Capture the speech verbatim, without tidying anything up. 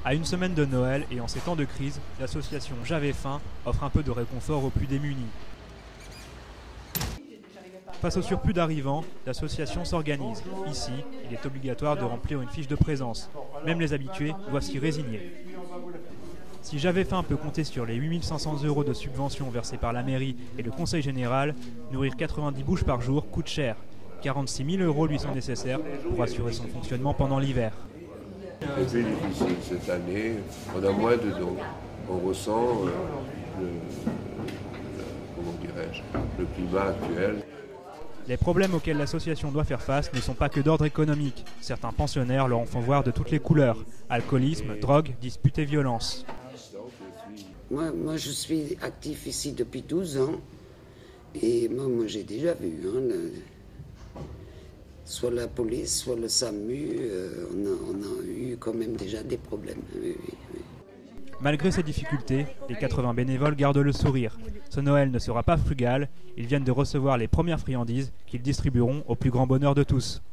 À une semaine de Noël et en ces temps de crise, l'association J'avais faim offre un peu de réconfort aux plus démunis. Face au surplus d'arrivants, l'association s'organise. Ici, il est obligatoire de remplir une fiche de présence. Même les habitués doivent s'y résigner. Si J'avais faim peut compter sur les huit mille cinq cents euros de subventions versées par la mairie et le conseil général, nourrir quatre-vingt-dix bouches par jour coûte cher. quarante-six mille euros lui sont nécessaires pour assurer son fonctionnement pendant l'hiver. C'est plus difficile cette année, on a moins de dons. On ressent euh, le, le, comment dirais-je, le climat actuel. Les problèmes auxquels l'association doit faire face ne sont pas que d'ordre économique. Certains pensionnaires leur en font voir de toutes les couleurs. Alcoolisme, drogue, disputes et violences. Moi, moi, je suis actif ici depuis douze ans. Et moi, moi j'ai déjà vu, hein, le, soit la police, soit le SAMU, euh, on, a, on a eu quand même déjà des problèmes. Oui, oui, oui. Malgré ces difficultés, les quatre-vingts bénévoles gardent le sourire. Ce Noël ne sera pas frugal, ils viennent de recevoir les premières friandises qu'ils distribueront au plus grand bonheur de tous.